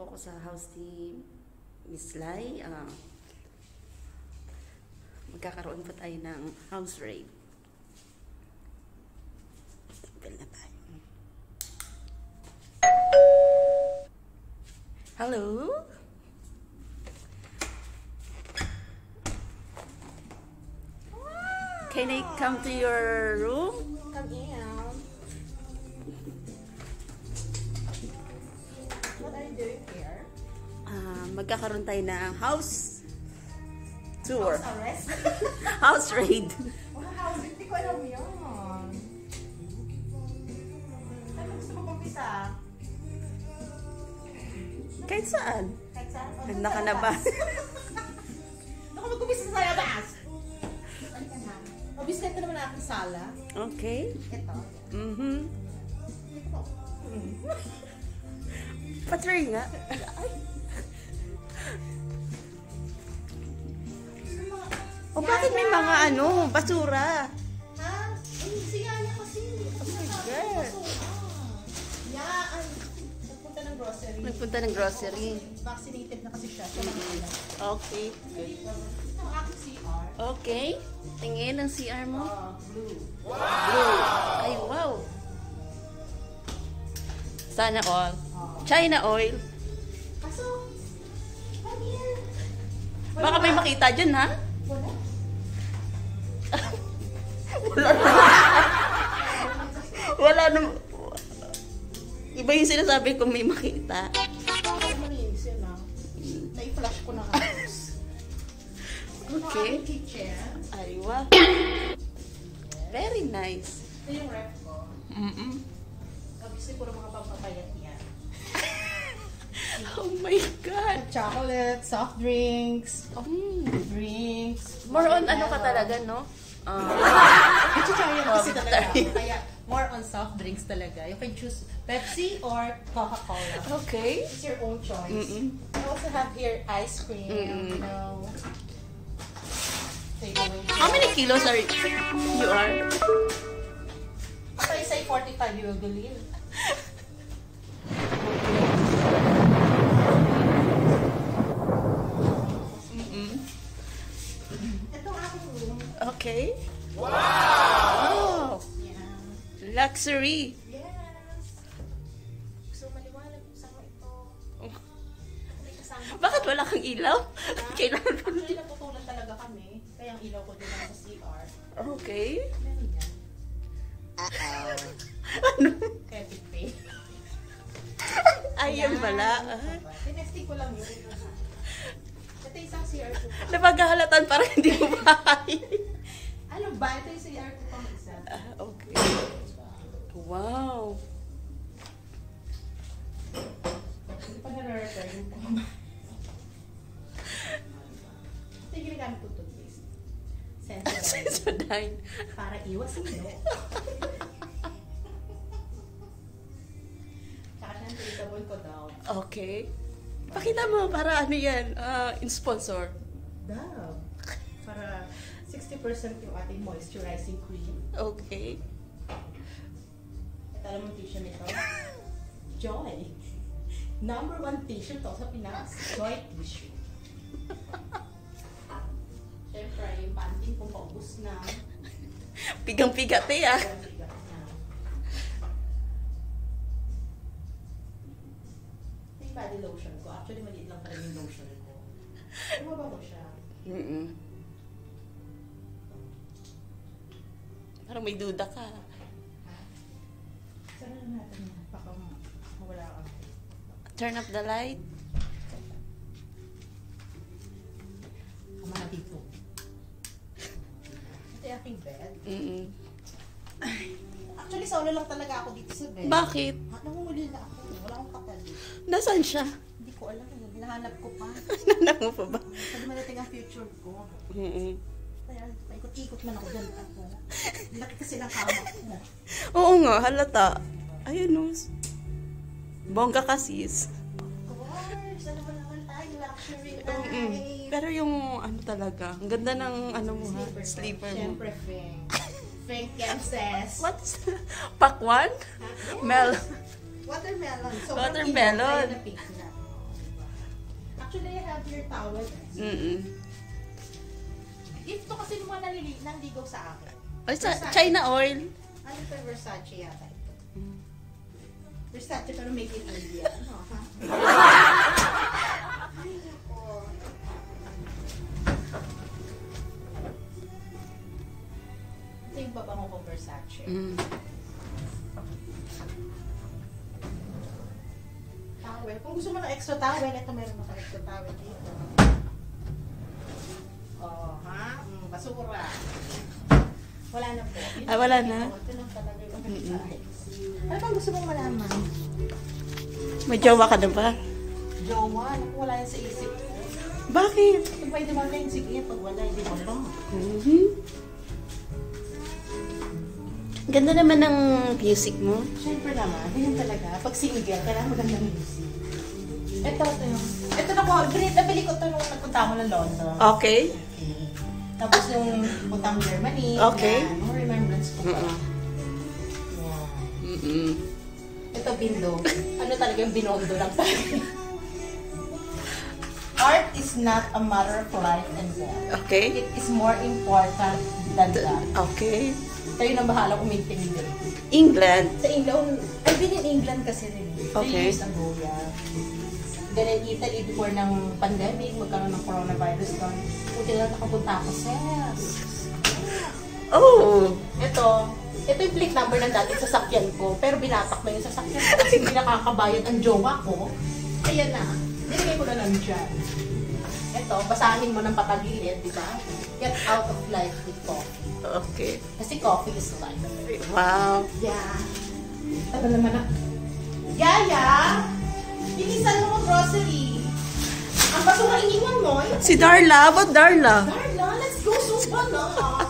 po ako sa house ni Miss Lai. Magkakaroon po tayo ng house raid. Tampil na tayo. Hello? Can I come to your room? Come in. What are you doing here? Magkakaroon tayo ng house tour. House arrest? House raid. Wow, hindi ko alam yun. Ano gusto mo pumpisa? Kahit saan? Kahit saan? Handa ka na ba? Ako mag-umpisa sa labas. Ano ka na? Mabiskat naman ang aking sala. Okay. Ito. Ito. Patry nga. O bakit may mga basura? Ha? Ay, siya niya kasi. Oh my God. Yan. Nagpunta ng grocery. Nagpunta ng grocery. Vaccinated na kasi siya. Siya lang alam. Okay. Good. Ito ang aking CR. Okay. Tingin ang CR mo. Blue. Blue. Ay, wow. Sana all. China oil. Kaso, come here. Baka may makita dyan, ha? Wala. Wala naman. Iba yung sinasabi kung may makita. Bakit malinis yun ah? Na-flash ko na kapos. Okay. Ito ang kitchen. Ay, wow. Very nice. Ito yung ref ko. Kasi puro mga pampapayat yan. Oh my God. Chocolate, soft drinks, drinks. More on ano ka talaga, no? Vegetarian kasi talaga. vegetarian. Kaya more on soft drinks talaga. You can choose Pepsi or Coca-Cola. Okay. It's your own choice. I also have here ice cream, you know. Take away. How many kilos are you are? If I say 45, you will believe. Ito ang aking room. Okay. Wow. Yeah. Luxury. Yes. Gusto maliwanag kung saan ito. May kasama. Bakit wala kang ilaw? Kailangan mo. Actually, naputulan talaga kami. Kaya ang ilaw ko din lang sa CR. Okay. Meron yan. Ano? Kaya pay. Ayun pala. Tinesting ko lang yun. Ito isang CR ko pa. Napaghahalatan parang hindi mo bahay. Ano ba? Ito yung CR ko pang isa. Okay. Wow. Hindi pa na-refer yung pang. Ito yung ginagamit ko toothpaste. Sensodyne. Sensodyne. Para iwas ilo. Tsaka siya ang treatable ko daw. Okay. Pakita mo para ano yan, in-sponsor. Daw. Para 60% yung ating moisturizing cream. Okay. At alam mo tissue nito? Joy. Number 1 tissue to sa Pinas. Joy tissue. Siyempre, yung panting kung paubos na. Pigang-pigat eh ah. Bigat na. Ito yung body lotion ko. Actually, maliit lang pala yung lotion ko. Mabago siya. Parang may duda ka. Sana na natin yan. Baka mawala ka. Turn up the light. Kumana dito. Ito yung aking bed. Actually, solo lang talaga ako dito sa bed. Bakit? Nangunguli na ako. Wala akong katabi. Nasaan siya? Hindi ko alam. Hinahanap ko pa. Nanak mo pa ba? Pwede malating ang future ko. Kaya paikot-ikot man ako dyan. Laki kasi ng kama ko. Oo nga, halata. Ayun o. Bongga ka sis. Of course. Ano ba naman tayo? Luxury life. Pero yung ano talaga, ang ganda ng ano mo ha, sleeper mo. Siyempre, Fink. Fink Kansas. What's pakwan? Huh? Mel. Watermelon. So, Watermelon. na pink na. Actually, I have your towel. Gift to kasi mga nanligaw sa akin. Ay, sa China oil. Ano ito? Versace yata ito. Versace pero make in India. Ano, ha? Ito yung babango ko Versace. Towel. Kung gusto mo ng extra towel, ito meron ako extra towel dito. Oh, ha? Basura. Wala na po. Wala na? Ito lang talaga yung ano bang gusto mong malaman? May jowa ka na ba? Jowa? Naku, wala yan sa isip ko. Bakit? Pag may dimanda yung sige, pag wala, hindi mo lang. Ganda naman ng music mo. Siyempre naman, ganyan talaga. Pag single, kailangan magandang music. Ito yung... Ito na ko, nabili ko ito nung nagpunta ako ng London. Okay. Tapos yung puntang Germany. Okay. Yan, mga remembrance ko pa. Ito, bindo. Ano talaga yung binondo lang talaga. Art is not a matter of life and death. Okay. It is more important than that. Okay. Kayo nang bahala kung maintain dito. England. Sa England, I've been in England kasi rin. Okay. 3 years ago, yeah. Then in Italy before ng pandemic, magkaroon ng coronavirus doon. Buti na nakapunta ako, sis. Oh. Ito yung plate number ng dating sasakyan ko, pero binatak na yung sasakyan ko kasi hindi nakakabayad ang jowa ko. Ayan na, nilagay ko na lang dyan. Ito, basahin mo ng patagilid, di ba? Get out of life with coffee. Okay. Kasi coffee is life. Wow. Yeah. Ano naman na? Yaya! Bilisan mo grocery. Ang basura iniwan mo. Si Darla. What Darla? Darla, let's go sopa na.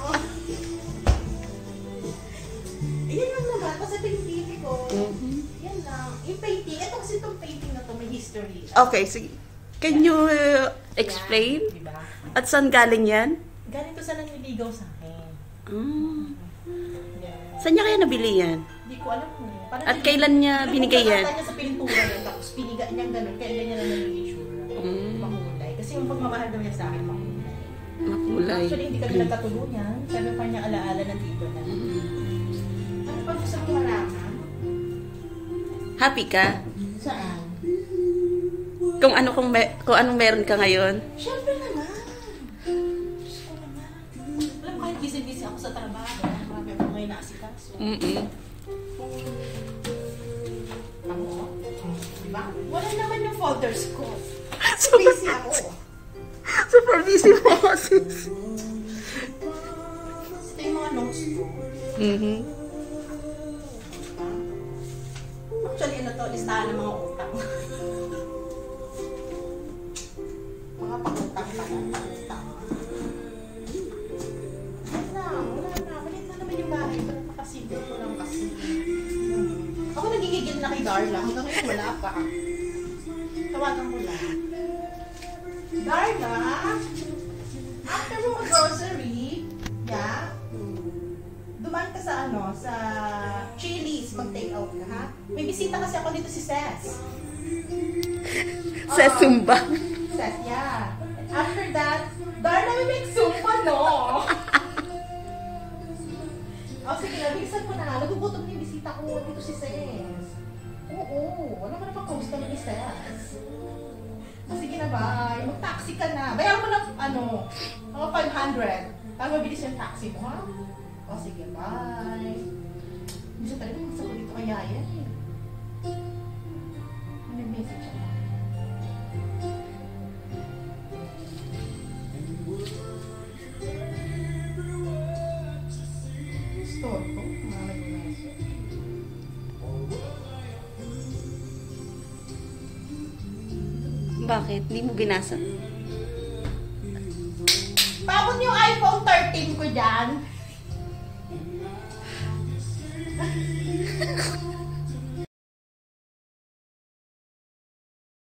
Ayan lang naman. Kasi ito yung TV ko. Yan lang. Yung painting. Ito kasi itong painting na to may history. Okay, sige. Can you explain? Yeah, diba? At saan galing yan? Ganito sa naniligaw sa akin. Yeah. Saan niya kaya nabili yan? Hindi ko alam mo. At kailan niya binigay yan? Nakakata niya sa pintura niya, tapos piniga niya ganun, kaya ganyan na naging itsura. Makulay. Kasi yung pagmamahal daw niya sa akin, makulay. Makulay. Actually, hindi kami nagkatulungan. Sabi pa niya, alaala ng tito na. Ano pa gusto mong malaman? Happy ka? Saan? Kung anong meron ka ngayon? Siyempre naman. Diyos ko naman. Alam ko, kahit busy-busy ako sa trabaho. Marami ako ngayon naasikaso. Diba? Wala naman yung folders ko. Busy ako. Super busy mo kasi. Ito yung mga notes ko. Actually, ano to? Listahan ng mga utang. Mga pangutang pa lang. Wala na. Malit na naman yung bahay. Ito napakasimple ko lang kasi. Ako nagigigil na kay Darla. Hanggang ngayon wala pa. Tawagan mo lang. Darla, after mo mag-grocery, yeah, dumaan ka sa sa Chili's, mag-take out ka, ha? May bisita kasi ako dito si Ses. Sa Zumba. Ses, yeah. After that, Darla, may make Zumba, no? Sige na, bilisan ko na. Nagugutom na yung bisita ko dito si Ses. Oo, wala ka na pa post kami ni Ses. Sige na, bye. Mag-taxi ka na. Bayaran mo ng, mga 500. Para mabilis yung taxi mo, ha? Sige, bye. Gusto talaga magsa ko dito kay Yaya, eh. Ano yung message ako? Store ko? Mga nag-message. Bakit? Hindi mo binasa? Paabot yung iPhone 13 ko dyan.